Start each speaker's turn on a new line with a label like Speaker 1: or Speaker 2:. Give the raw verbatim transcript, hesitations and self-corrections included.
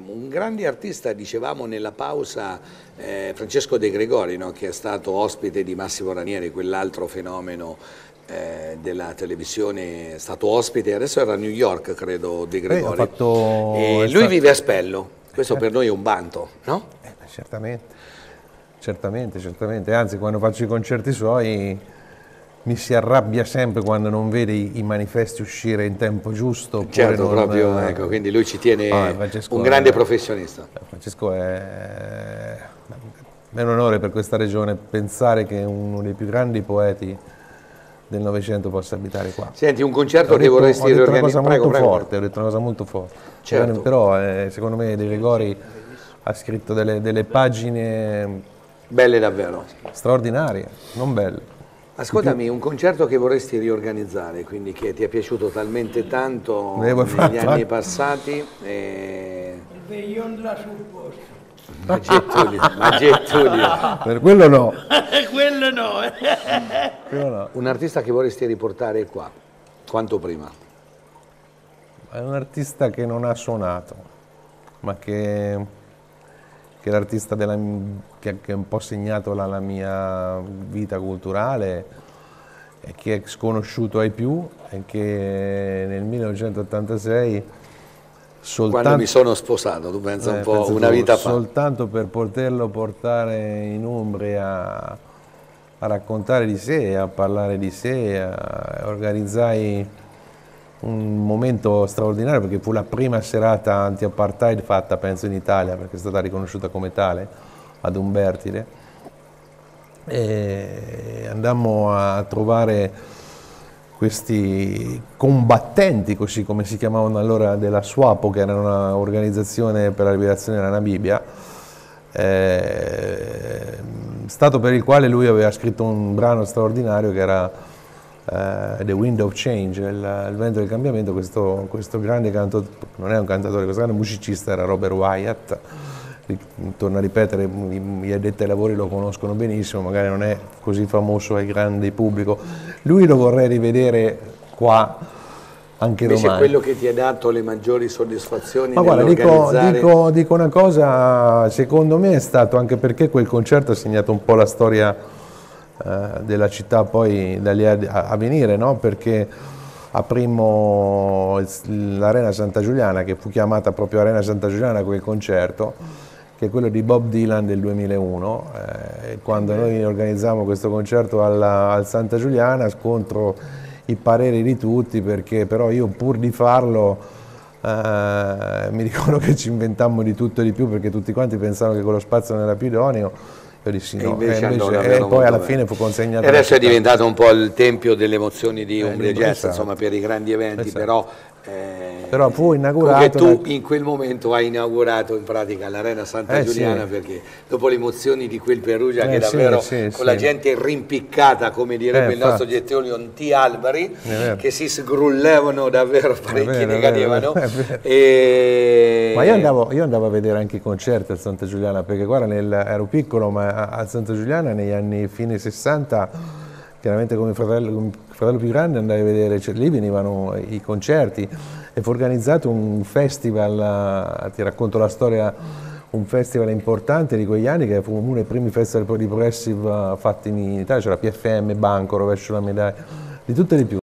Speaker 1: un grande artista, dicevamo nella pausa, eh, Francesco De Gregori, no? Che è stato ospite di Massimo Ranieri, quell'altro fenomeno eh, della televisione, è stato ospite, adesso era a New York credo De Gregori,
Speaker 2: eh, fatto...
Speaker 1: e lui
Speaker 2: stato...
Speaker 1: vive a Spello, questo per noi è un vanto, no?
Speaker 2: Eh, certamente, certamente, certamente, anzi quando faccio i concerti suoi mi si arrabbia sempre quando non vede i, i manifesti uscire in tempo giusto.
Speaker 1: Certo,
Speaker 2: non,
Speaker 1: proprio, ecco, quindi lui ci tiene,
Speaker 2: ah,
Speaker 1: un grande
Speaker 2: è,
Speaker 1: professionista.
Speaker 2: Francesco è, è un onore per questa regione pensare che uno dei più grandi poeti del Novecento possa abitare qua.
Speaker 1: Senti, un concerto
Speaker 2: ho
Speaker 1: che
Speaker 2: detto,
Speaker 1: vorresti riorganizzare?
Speaker 2: Ho detto una cosa molto
Speaker 1: prego,
Speaker 2: forte,
Speaker 1: prego.
Speaker 2: ho detto una cosa molto forte.
Speaker 1: Certo.
Speaker 2: Però eh, secondo me De Gregori ha scritto delle, delle pagine
Speaker 1: belle davvero.
Speaker 2: Straordinarie, non belle.
Speaker 1: Ascoltami, un concerto che vorresti riorganizzare, quindi che ti è piaciuto talmente tanto
Speaker 2: Devo
Speaker 1: negli
Speaker 2: fatto,
Speaker 1: anni
Speaker 2: eh?
Speaker 1: passati. E...
Speaker 3: Il veglione là sul posto.
Speaker 1: Maggettulio, Maggettulio.
Speaker 2: Per quello no.
Speaker 3: Quello no.
Speaker 2: quello no.
Speaker 1: Un artista che vorresti riportare qua, quanto prima?
Speaker 2: È un artista che non ha suonato, ma che, che è l'artista che, che ha un po' segnato la, la mia vita culturale e che è sconosciuto ai più e che nel millenovecentottantasei soltanto,
Speaker 1: quando mi sono sposato, tu pensa
Speaker 2: eh,
Speaker 1: un po'
Speaker 2: penso
Speaker 1: una
Speaker 2: tu,
Speaker 1: vita fa.
Speaker 2: Soltanto per poterlo portare in Umbria a raccontare di sé, a parlare di sé, a, organizzai un momento straordinario perché fu la prima serata anti-apartheid fatta penso in Italia perché è stata riconosciuta come tale ad Umbertide e andammo a trovare questi combattenti, così come si chiamavano allora, della SWAPO, che era un'organizzazione per la liberazione della Namibia, eh, stato per il quale lui aveva scritto un brano straordinario che era Uh, The Wind of Change, il, il vento del cambiamento. Questo, questo grande cantatore, non è un cantatore, questo grande musicista era Robert Wyatt, torno a ripetere, gli addetti ai lavori lo conoscono benissimo, magari non è così famoso ai grandi pubblico, lui lo vorrei rivedere qua anche
Speaker 1: invece
Speaker 2: domani.
Speaker 1: Quello che ti ha dato le maggiori soddisfazioni?
Speaker 2: Ma guarda, dico,
Speaker 1: nell'organizzare...
Speaker 2: dico, dico una cosa, secondo me è stato anche perché quel concerto ha segnato un po' la storia della città poi da lì a, a venire, no? Perché aprimmo l'Arena Santa Giuliana, che fu chiamata proprio Arena Santa Giuliana quel concerto, che è quello di Bob Dylan del duemilauno, eh, quando noi organizzammo questo concerto alla, al Santa Giuliana, scontro i pareri di tutti, perché però io pur di farlo eh, mi ricordo che ci inventammo di tutto e di più, perché tutti quanti pensavano che quello spazio non era più idoneo. Io dissi no, e, invece, invece, e poi alla bene. fine fu consegnato.
Speaker 1: E adesso è diventato un po' il tempio delle emozioni di Umbria
Speaker 2: eh,
Speaker 1: Jazz,
Speaker 2: esatto.
Speaker 1: insomma, per i grandi eventi,
Speaker 2: esatto.
Speaker 1: però, eh,
Speaker 2: però fu inaugurato.
Speaker 1: Perché tu in quel momento hai inaugurato in pratica l'Arena Santa
Speaker 2: eh,
Speaker 1: Giuliana,
Speaker 2: sì.
Speaker 1: perché dopo le emozioni di quel Perugia,
Speaker 2: eh,
Speaker 1: che davvero
Speaker 2: sì, sì,
Speaker 1: con
Speaker 2: sì.
Speaker 1: la gente rimpiccata, come direbbe
Speaker 2: eh,
Speaker 1: il nostro
Speaker 2: infatti.
Speaker 1: Gettioli, onti alberi, che si sgrullavano davvero, parecchi ne cadevano. E...
Speaker 2: Ma io andavo, io andavo a vedere anche i concerti al Santa Giuliana, perché guarda, nel, ero piccolo, ma al Santa Giuliana negli anni fine sessanta, chiaramente come fratello, come fratello più grande andai a vedere, cioè, lì venivano i concerti e fu organizzato un festival, ti racconto la storia, un festival importante di quegli anni che fu uno dei primi festival di progressive fatti in Italia, c'era P F M, Banco, Rovescio la Medaglia, di tutte e di più.